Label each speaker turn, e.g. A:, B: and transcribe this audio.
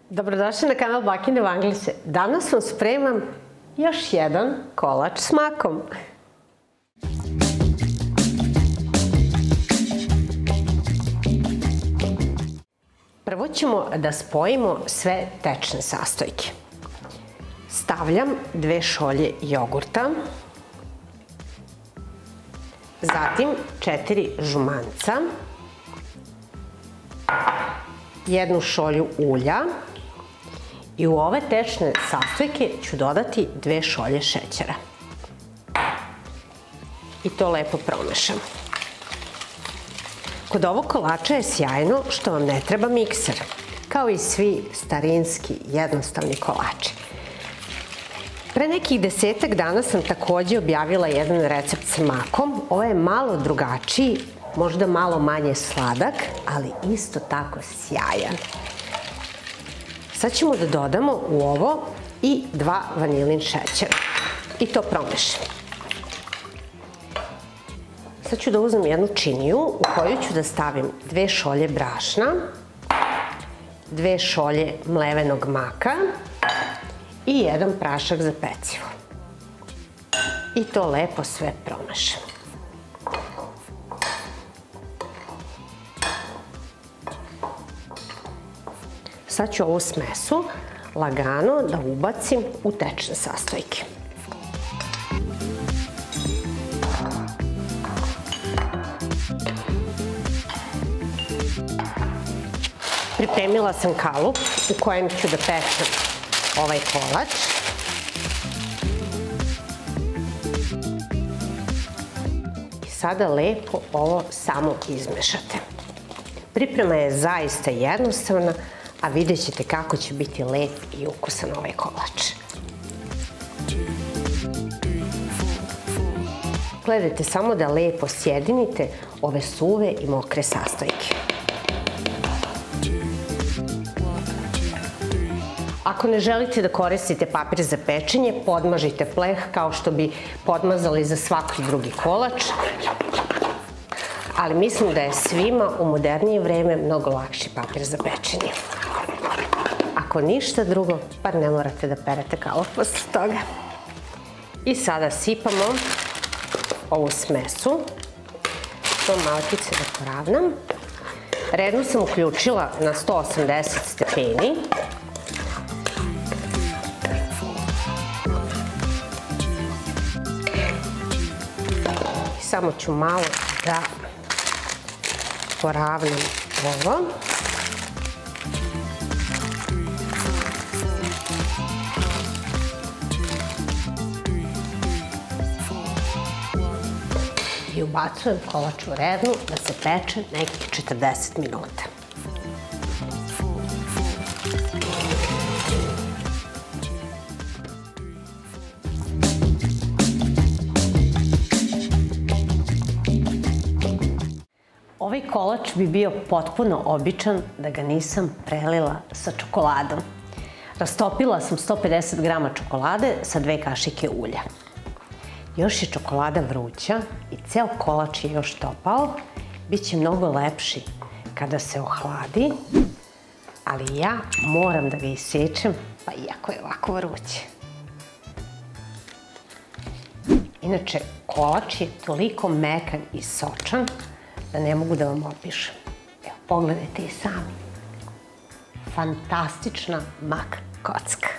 A: Dobrodošli na kanal Bakine Vanglice. Danas vam spremam još jedan kolač s makom. Prvo ćemo da spojimo sve tečne sastojke. Stavljam 2 šolje jogurta, zatim 4 žumanca, 1 šolju ulja i u ove tečne sastojke ću dodati 2 šolje šećera. I to lepo promešam. Kod ovog kolača je sjajno što vam ne treba mikser, kao i svi starinski jednostavni kolači. Pre nekih 10-ak dana sam takođe objavila jedan recept sa makom. Ovo je malo drugačiji, možda malo manje sladak, ali isto tako sjajan. Sad ćemo da dodamo u ovo i 2 vanilin šećera i to promešam. Sad ću da uzmem jednu činiju u koju ću da stavim 2 šolje brašna, 2 šolje mlevenog maka i 1 prašak za pecivo. I to lepo sve promešam. Sad ću ovu smesu lagano da ubacim u tečne sastojke. Pripremila sam kalup u kojem ću da pečem ovaj kolač. I sada lepo ovo samo izmešate. Priprema je zaista jednostavna, a vidjet ćete kako će biti lep i ukusan ovaj kolač. Gledajte samo da lepo sjedinite ove suve i mokre sastojke. Ako ne želite da koristite papir za pečenje, podmažite pleh kao što bi podmazali za svaki drugi kolač. Ali mislim da je svima u modernije vreme mnogo lakši papir za pečenje. Ako ništa drugo, bar ne morate da perete kalup posle toga. I sada sipamo ovu smesu. To malkice da poravnam. Redno sam uključila na 180 stepeni. Samo ću malo da poravnam ovo. I ubacujem kolač u rednu da se peče nekih 40 minuta. Ovaj kolač bi bio potpuno običan da ga nisam prelila sa čokoladom. Rastopila sam 150 grama čokolade sa 2 kašike ulja. Još je čokolada vruća i ceo kolač je još topao. Biće mnogo lepši kada se ohladi, ali ja moram da ga isečem, pa iako je ovako vruće. Inače, kolač je toliko mekan i sočan da ne mogu da vam opišem. Evo, pogledajte i sami. Fantastična mak kocka.